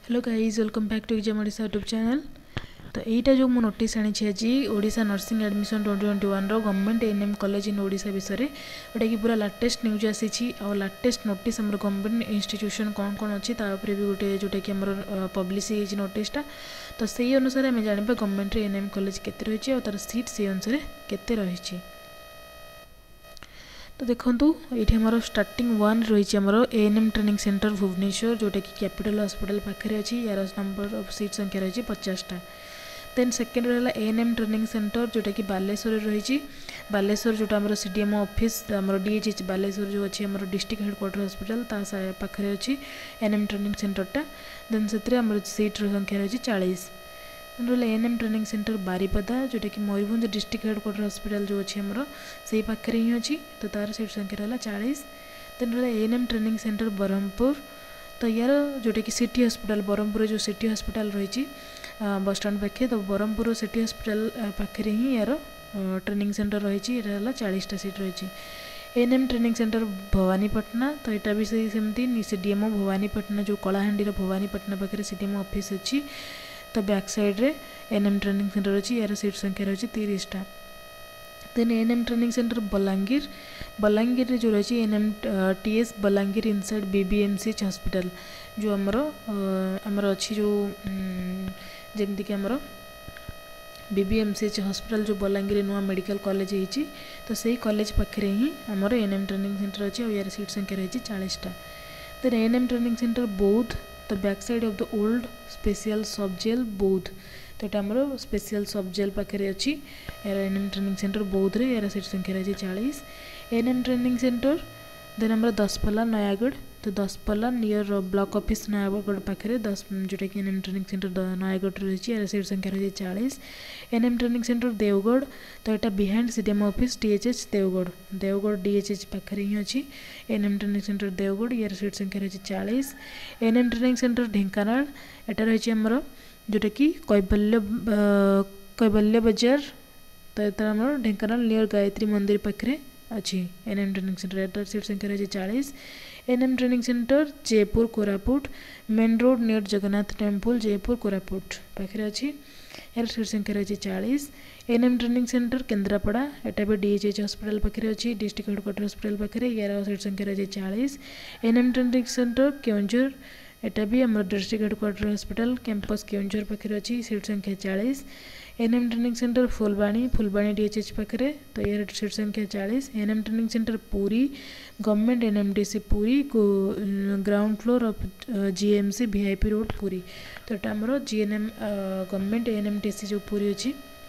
Hello guys welcome back to exam Odisha YouTube channel. तो यहीटा जो मु नोटिस आनी आज Odisha nursing admission 2021 government ANM college in Odisha विषय में जोटा कि पूरा लाटेस्ट न्यूज आसी और लाटेस्ट नोटिस आम गवर्नमेंट इंस्टीट्यूशन कौन कौन अच्छी भी गोटे जोटा कि आम पब्लिश नोटिसटा। तो से अनुसार आम जाना गवर्नमेंट एएनएम कॉलेज केते रही और तार सीट से अनुसार केते रही। तो देखूँ ये आमर स्टार्टिंग वन रही आमर एएनएम ट्रेनिंग सेंटर भुवनेश्वर जोटा कि कैपिटल हॉस्पिटल पाखे अच्छी यार नंबर ऑफ सीट संख्या रही 50टा। देन सेकेंड रहा एएनएम ट्रेनिंग सेंटर जोटा कि बालेश्वर रही बालेश्वर जोटा आमर सीडीएमओ ऑफिस आमर डीएचएच बालेश्वर जो अच्छी आमर डिस्ट्रिक्ट हेडक्वार्टर हॉस्पिटल पाखे अच्छी एएनएम ट्रेनिंग सेंटरटा। देन से आमर सीट संख्या रही 40। रहा एएनएम ट्रेनिंग सेंटर बारीपदा जोटा कि मयूरभंज डिस्ट्रिक्ट हेडक्वार्टर हॉस्पिटल जो अच्छी आमर से पाखे ही अच्छी तो तार सीट संख्या रहा 40। देन रहा एएनएम ट्रेनिंग सेंटर ब्रह्मपुर तो यार जोटा कि सिटी हॉस्पिटल ब्रह्मपुर जो सिटी हॉस्पिटल रही बस स्टैंड पाखे तो ब्रह्मपुर सिटी हॉस्पिटल पाखे ही यार ट्रेनिंग सेंटर रही 40टा सीट रही। एएनएम ट्रेनिंग सेंटर भवानीपटना तो यहाँ भी सेमती सीडीएमओ भवानीपटना जो कलाहांडी भवानीपटना पाखे सीडीएमओ ऑफिस अच्छी तो बैक साइड रे एएनएम ट्रेनिंग सेंटर अच्छी यार सीट संख्या रही 30टा। Then ANM training centre Balangir जो रही ANM TS Balangir inside BBMCH hospital जो आमर अच्छी जो जमती कि आमर बीबीएमसीएच हॉस्पिटल जो बलांगीर नुआ मेडिकल कॉलेज होती तो सही कॉलेज पाखे ही आमर एएनएम ट्रेनिंग सेंटर अच्छी और यार सीट संख्या रही 40टा। Then ANM training centre Boudh तो back side of the old special sub jail Boudh तो यहाँ आमर स्पेशल सब जेल पाखे अच्छी यार एएनएम ट्रेनिंग सेंटर बौद्ध रे यार सीट संख्या रही 40। एएनएम ट्रेनिंग सेंटर देन आमर दसपल्ला नयागढ़ तो Daspalla near block office Nayagarh पाखे 10 जोटा कि एएनएम ट्रेनिंग सेंटर नयागढ़ रही यार सीट संख्या रही 40। एएनएम ट्रेनिंग सेंटर देवगढ़ तो यहाँ behind CDMO office DHH Deogarh DHH पाखे ही अच्छी एएनएम ट्रेनिंग सेंटर देवगढ़ यार सीट संख्या रही 40। एएनएम ट्रेनिंग सेंटर ढेंकानाल यहाँ रही आमर जोटा कि कैबल्य बजार तो यहाँ आम ढेंकानाल नियर गायत्री मंदिर पाखे अच्छी एएनएम ट्रेनिंग सेंटर एटार सीट संख्या रही 40। ANM training centre Jaipur Koraput main road near Jagannath temple Jaipur Koraput पाखे अच्छी यार सीट संख्या रही 40। एएनएम ट्रेनिंग सेंटर केन्द्रापड़ा यहाँ भी डीएचएच हॉस्पिटल पाखे अच्छी डिस्ट्रिक्ट हेडक्वार्टर हॉस्पिटल पाखे यार सीट संख्या रही 40। एएनएम ट्रेनिंग सेंटर केउंझर यहाँ भी आम district headquarter hospital campus Keonjhar पाखे अच्छी सीट संख्या 40। ANM training centre Phulbani DHH पाखे तो यार सीट संख्या 40। ANM training centre Puri government NMTC Puri ground floor of GMC VIP road Puri तो यहाँ आमर जीएनएम गवर्नमेंट एनएमटीसी जो पुरी अच्छी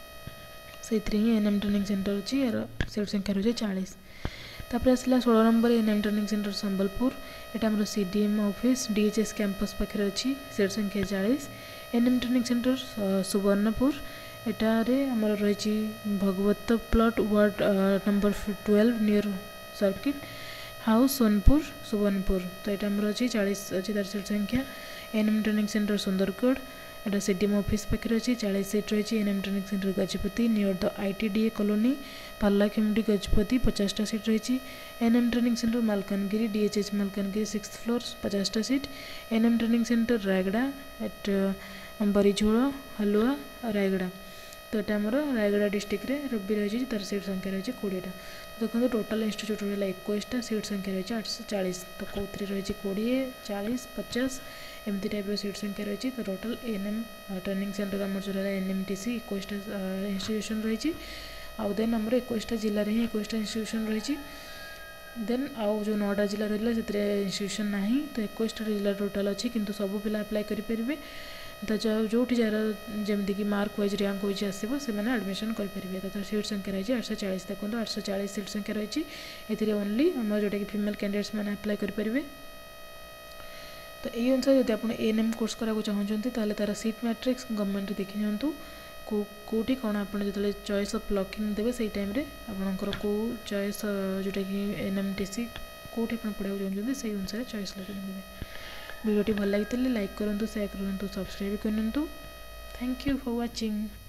से एएनएम ट्रेनिंग सेंटर अच्छी यार सीट संख्या रही 40। तापर आसला 16 number ANM training centre Sambalpur यहाँ आमर सीडीएम ऑफिस डीएचएस कैंपस पाखे अच्छी सीट संख्या 40। एएनएम ट्रेनिंग सेंटर सुवर्णपुर एटारे आमर रही Bhagwat plot ward number 12 near circuit house Sonepur Subarnapur तो यहाँ आमर अच्छी 40 अच्छी तार सीट संख्या। एएनएम ट्रेनिंग सेंटर सुंदरगढ़ यहाँ सीडीएम ऑफिस पाखे अच्छी 40 सीट रही। ANM training centre Gajapati near the ITDA colony Paralakhemundi Gajapati 50टा सीट रही। ANM training centre Malkangiri DHH Malkangiri 6th floor 50टा seat. ANM training centre Rayagada at Barijhol Halua Rayagada तो यहाँ आमर रायगड़ा डिस्ट्रिक्ट रबी रही तार सीट संख्या रही 20टा। देखो टोटाल इंस्टीट्यूट रहा 21टा सीट संख्या रही 840 तो कौन रही 20 40 50 एमती टाइप सीट संख्या रही तो टोटाल एएनएम ट्रेनिंग सेंटर आम जो रहा एनएमटीसी 21टा इंस्टीट्यूशन रही आउ देन आमर 21टा जिले में ही 21टा इंस्टीट्यूशन रही। देन आउ जो 9टा जिला रहा से इंस्टीट्यूशन ना तो 21टा जिला टोटाल अच्छी किंतु सब पिला अप्लाई करेंगे तो जो जार जमी कि मार्क वाइज रैंक वाइज आसो से एडमिशन करेंगे तो सीट संख्या रही 840 देखो 840 सीट संख्या रही ये ओनली आम जोटा कि फीमेल कैंडिडेट्स मैंने अप्लाई करेंगे। तो ये अनुसार जब आप एएनएम कोर्स कराया चाहते हैं तार सीट मैट्रिक्स गवर्नमेंट देखी जातु कौटी कौन आप जो चॉइस ऑफ लॉकिंग देवे से टाइम आपंकर कौ चॉइस जोटा कि एनएमटीसी कौटी आप पढ़ाई चाहते से अनुसार चॉइस लॉकिंग देवे। वीडियो भल लगी लाइक करूँ शेयर करूँ सब्सक्राइब करूँ। Thank you for watching.